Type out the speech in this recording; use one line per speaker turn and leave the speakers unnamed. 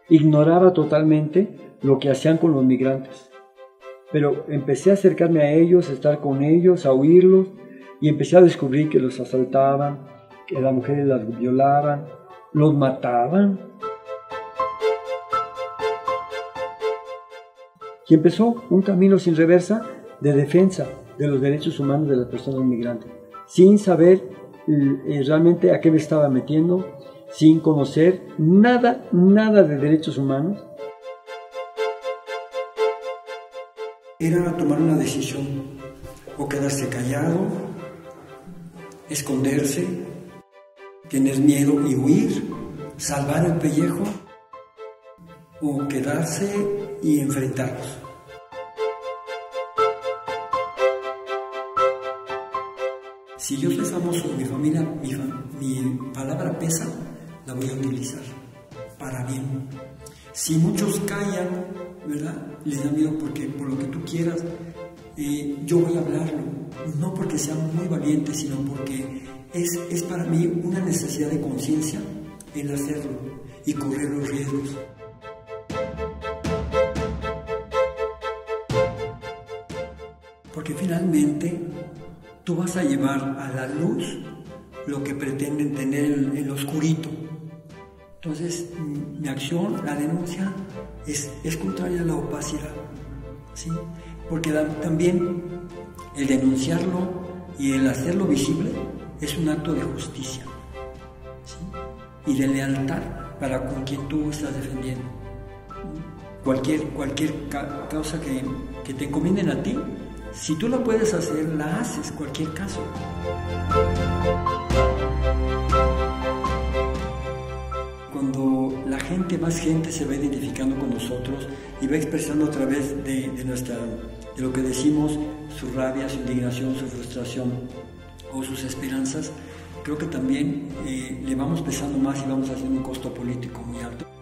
ignoraba totalmente lo que hacían con los migrantes. Pero empecé a acercarme a ellos, a estar con ellos, a oírlos, y empecé a descubrir que los asaltaban, que las mujeres las violaban, los mataban. Y empezó un camino sin reversa de defensa de los derechos humanos de las personas migrantes, sin saber realmente a qué me estaba metiendo, sin conocer nada de derechos humanos.
Era tomar una decisión, o quedarse callado, esconderse, tener miedo y huir, salvar el pellejo, o quedarse y enfrentarlos. Si yo soy famoso, mi familia, mi palabra pesa, la voy a utilizar para bien. Si muchos callan, ¿verdad? Les da miedo porque por lo que tú quieras, yo voy a hablarlo. No porque sea muy valiente, sino porque es para mí una necesidad de conciencia el hacerlo y correr los riesgos. Porque finalmente tú vas a llevar a la luz lo que pretenden tener en el oscurito. Entonces, mi acción, la denuncia, es contraria a la opacidad, ¿sí? Porque también el denunciarlo y el hacerlo visible es un acto de justicia, ¿sí? Y de lealtad para con quien tú estás defendiendo. Cualquier causa que te encomienden a ti, si tú la puedes hacer, la haces, cualquier caso. Cuando más gente se va identificando con nosotros y va expresando a través de lo que decimos, su rabia, su indignación, su frustración o sus esperanzas, creo que también le vamos pesando más y vamos haciendo un costo político muy alto.